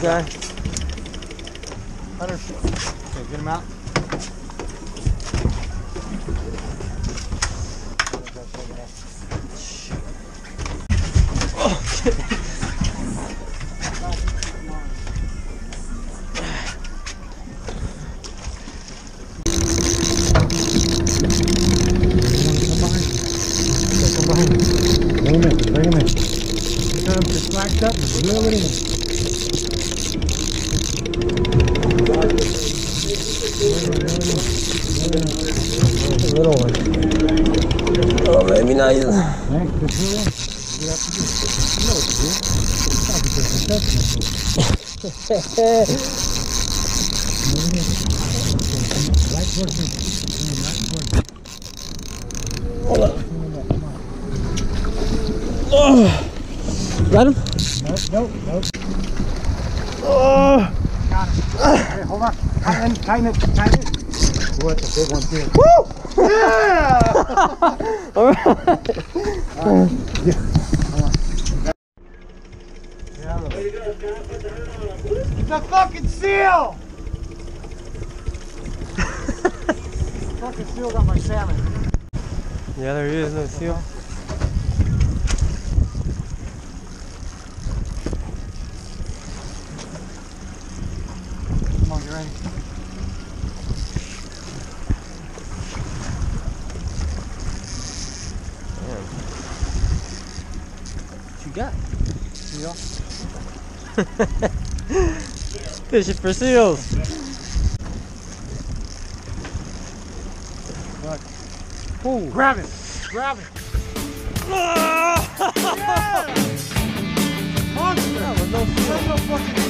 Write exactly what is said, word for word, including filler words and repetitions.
guy. Cutter. Okay, get him out. Oh, shit. Bring him in, bring him in. Here comes, just slacked up, just reel it in. A little one. Oh, maybe not either. Thanks, just reel in. You have to do. You know what to do. It's not because it's touching. Right towards me. Right towards me. Hold up. Oh, got him? Nope, nope, nope. Oh, Got him. Hey, hold on. Tighten, tighten it, tighten it. What the big one too. woo! Yeah! All right. All right. Yeah. Hold on. Yeah, it's a fucking seal! Fucking seal got my salmon. Yeah, there he is, no seal. Come on, get ready. What you got? Seal. Fishing for seals. Look. Oh, grab it. Grab it. Ah! Yeah! Monster. That was no seal. That's no fucking